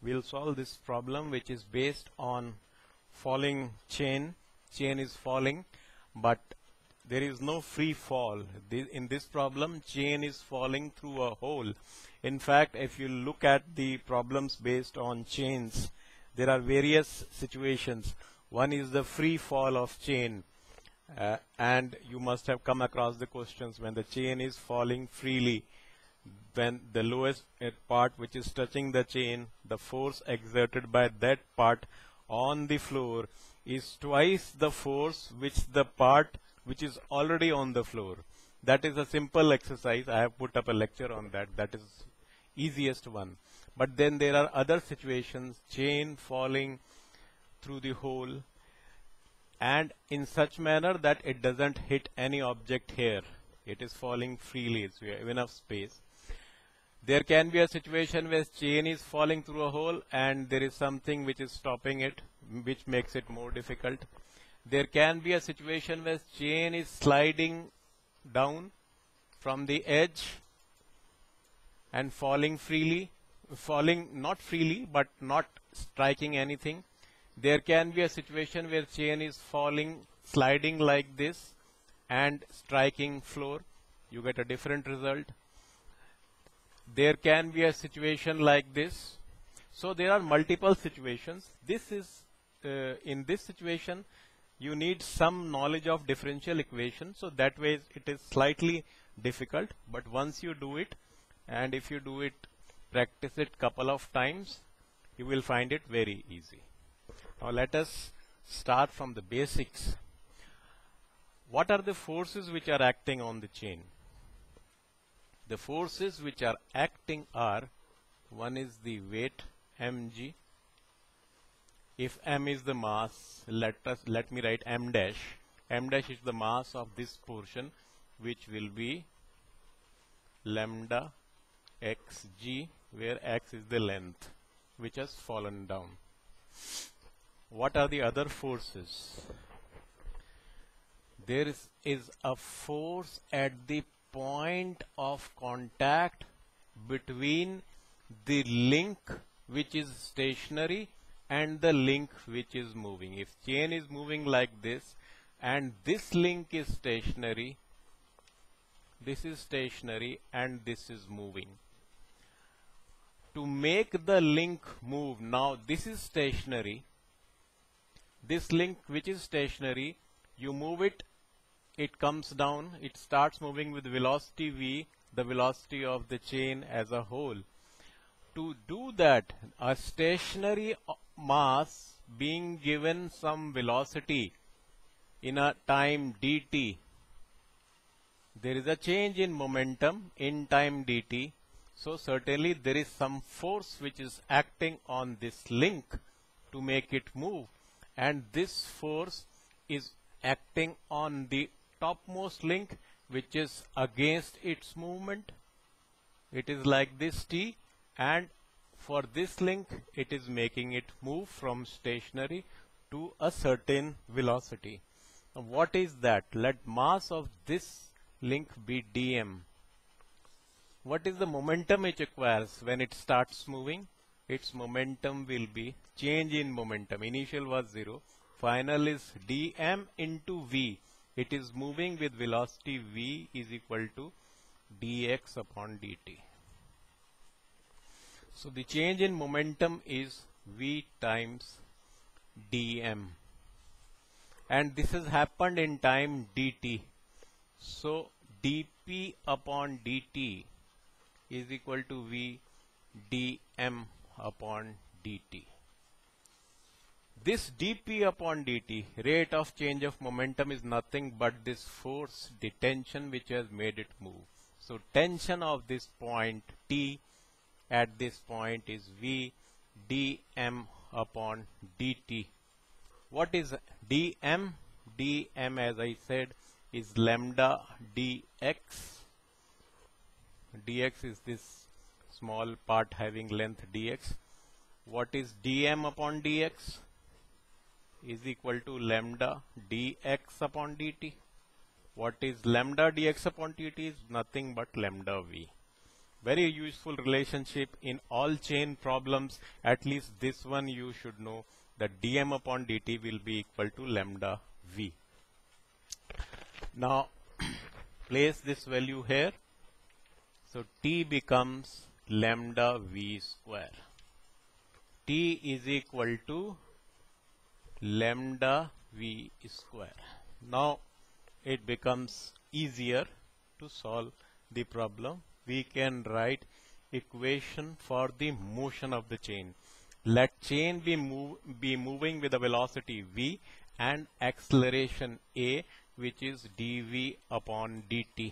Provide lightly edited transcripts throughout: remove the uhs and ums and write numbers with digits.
We'll solve this problem which is based on falling chain. Chain is falling, but there is no free fall. In this problem, chain is falling through a hole. In fact, if you look at the problems based on chains, there are various situations. One is the free fall of chain. And you must have come across the questions when the chain is falling freely. When the lowest part which is touching the chain, the force exerted by that part on the floor is twice the force which the part which is already on the floor. That is a simple exercise. I have put up a lecture on that. That is easiest one. But then there are other situations, chain falling through the hole and in such manner that it doesn't hit any object here. It is falling freely, so we have enough space. There can be a situation where chain is falling through a hole and there is something which is stopping it, which makes it more difficult. There can be a situation where chain is sliding down from the edge and falling freely, falling not freely but not striking anything. There can be a situation where chain is falling, sliding like this and striking floor. You get a different result. There can be a situation like this. So there are multiple situations. This is, in this situation, you need some knowledge of differential equation. So that way it is slightly difficult. But once you do it, and if you do it, practice it couple of times, you will find it very easy. Now let us start from the basics. What are the forces which are acting on the chain? The forces which are acting are, one is the weight mg. If m is the mass, let me write m dash. M dash is the mass of this portion, which will be lambda xg, where x is the length which has fallen down. What are the other forces? There is a force at the point of contact between the link which is stationary and the link which is moving. If chain is moving like this and this link is stationary, this is stationary and this is moving. To make the link move, now this is stationary. This link which is stationary, you move it, it comes down, it starts moving with velocity v, the velocity of the chain as a whole. To do that, a stationary mass being given some velocity in a time dt, there is a change in momentum in time dt. So certainly there is some force which is acting on this link to make it move, and this force is acting on the topmost link which is against its movement. It is like this t, and for this link it is making it move from stationary to a certain velocity. Now what is that? Let mass of this link be dm. What is the momentum it acquires when it starts moving? Its momentum will be change in momentum. Initial was 0. Final is dm into v. It is moving with velocity v is equal to dx upon dt. So the change in momentum is v times dm. And this has happened in time dt. So dp upon dt is equal to v dm upon dt. This dp upon dt, rate of change of momentum, is nothing but this force, the tension which has made it move. So tension of this point t at this point is v dm upon dt. What is dm? Dm, as I said, is lambda dx. Dx is this small part having length dx. What is dm upon dx? Is equal to lambda dx upon dt. What is lambda dx upon dt? Is nothing but lambda v. Very useful relationship in all chain problems. At least this one you should know, that dm upon dt will be equal to lambda v. Now place this value here. So t becomes lambda v square. T is equal to lambda v square. Now it becomes easier to solve the problem. We can write equation for the motion of the chain. Let chain be moving with a velocity v and acceleration a, which is dv upon dt.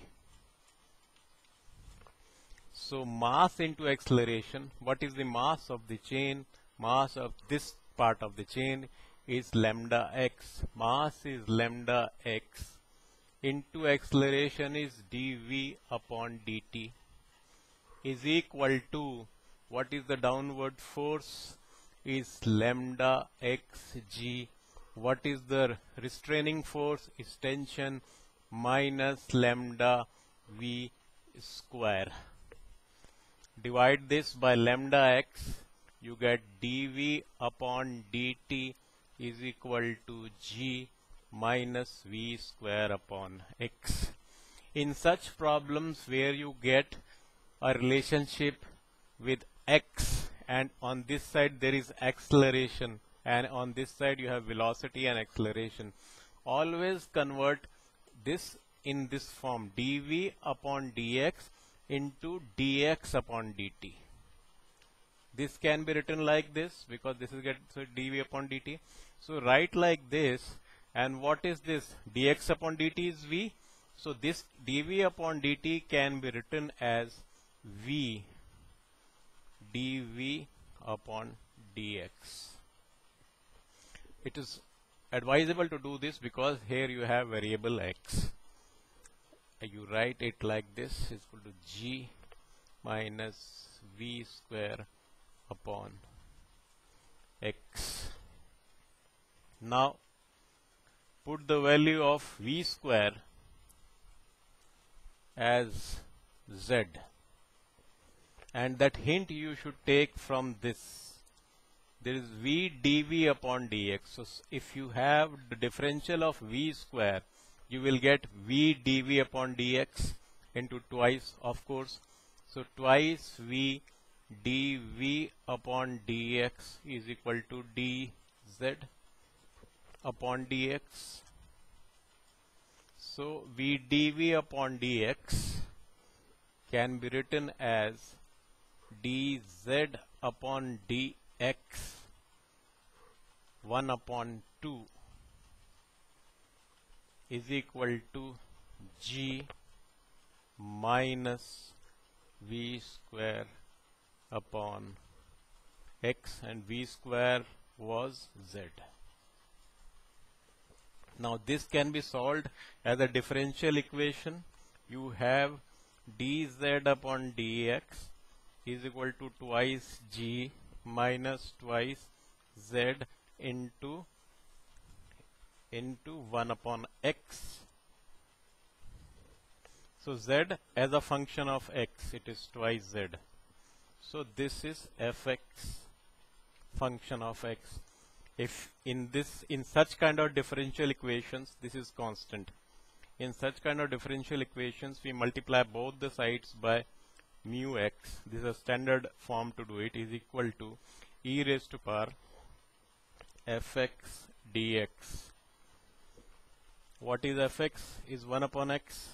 So mass into acceleration. What is the mass of the chain? Mass of this part of the chain is lambda x. Mass is lambda x into acceleration is dv upon dt is equal to, what is the downward force, is lambda x g. What is the restraining force? Is tension minus lambda v square. Divide this by lambda x, you get dv upon dt is equal to g minus v square upon x. In such problems where you get a relationship with x and on this side there is acceleration and on this side you have velocity and acceleration, always convert this in this form, dv upon dx into dx upon dt. This can be written like this because this is dv upon dt. So write like this, and what is this? Dx upon dt is v. So this dv upon dt can be written as v dv upon dx. It is advisable to do this because here you have variable x. You write it like this, is equal to g minus v square upon x. Now put the value of v square as z, and that hint you should take from this. There is v dv upon dx. So if you have the differential of v square, you will get v dv upon dx into twice, of course. So twice v dv upon dx is equal to dz upon dx. So v dv upon dx can be written as dz upon dx 1 upon 2 is equal to g minus v square upon x, and v square was z. Now this can be solved as a differential equation. You have dz upon dx is equal to twice g minus twice z into 1 upon x. So z as a function of x, it is twice z. So this is fx function of x. If in such kind of differential equations, this is constant. In such kind of differential equations, we multiply both the sides by mu x. This is a standard form to do it, is equal to e raised to power fx dx. What is fx? Is 1 upon x.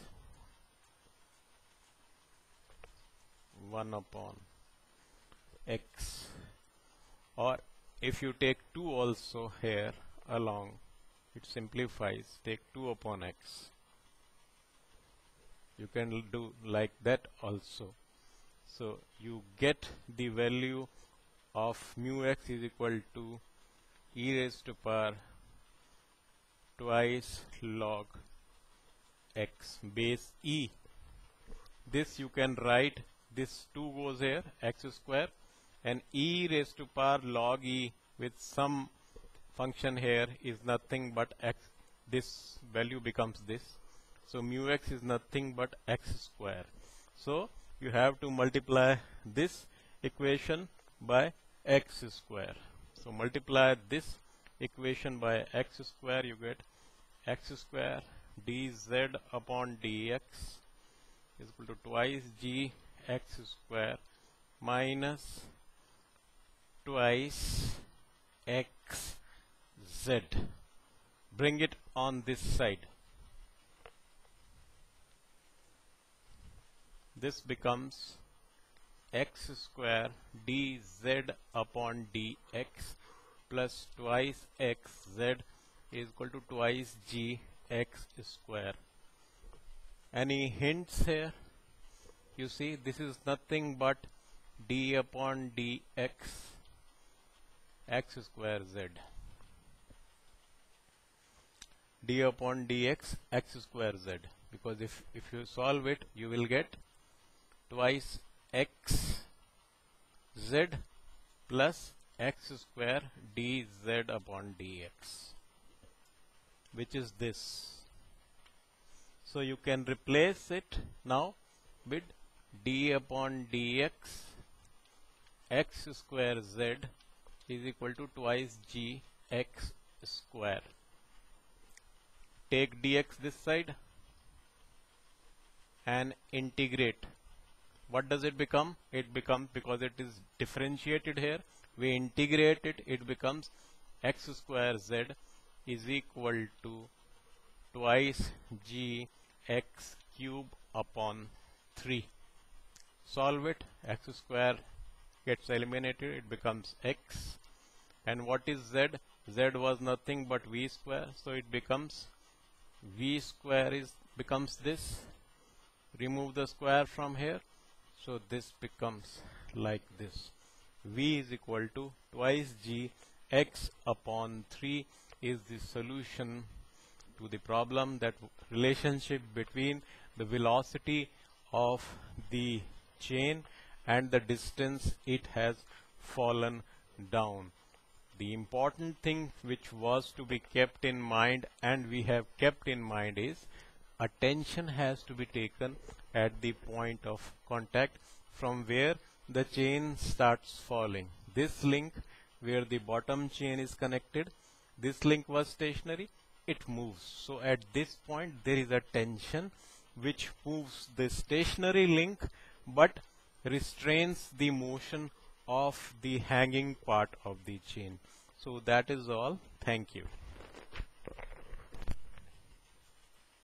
1 upon x. Or if you take 2 also here along, it simplifies. Take 2 upon x. You can do like that also. So you get the value of mu x is equal to e raised to power twice log x base e. This you can write, this 2 goes here, x square, and e raised to power log e with some function here is nothing but x. This value becomes this. So mu x is nothing but x square. So you have to multiply this equation by x square. So multiply this equation by x square, you get x square dz upon dx is equal to twice g x square minus twice x z. Bring it on this side. This becomes x square dz upon dx plus twice xz is equal to twice g x square. Any hints here? You see, this is nothing but d upon dx x square z. D upon dx x square z, because if you solve it, you will get twice x z plus x square dz upon dx, which is this. So you can replace it now with d upon dx x square z is equal to twice g x square. Take dx this side and integrate. What does it become? It becomes, because it is differentiated here, we integrate it, it becomes x square z is equal to twice g x cube upon 3. Solve it, x square gets eliminated, it becomes x. And what is z? Z was nothing but v square, so it becomes v square becomes this. Remove the square from here, so this becomes like this. V is equal to twice g x upon 3 is the solution to the problem, that relationship between the velocity of the chain and the distance it has fallen down. The important thing which was to be kept in mind, and we have kept in mind, is attention has to be taken at the point of contact from where the chain starts falling. This link where the bottom chain is connected, this link was stationary, it moves. So at this point there is a tension which moves the stationary link but restrains the motion of the hanging part of the chain. So that is all. Thank you.